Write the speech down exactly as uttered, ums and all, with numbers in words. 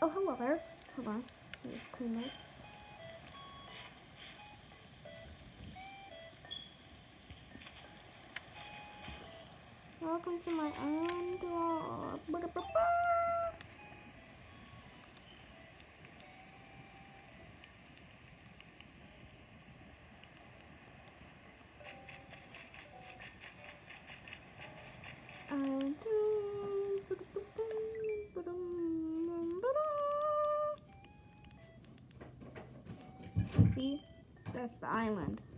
Oh, hello there. Hold on. Let's clean this. Welcome to my island. Oh, island. See? That's the island.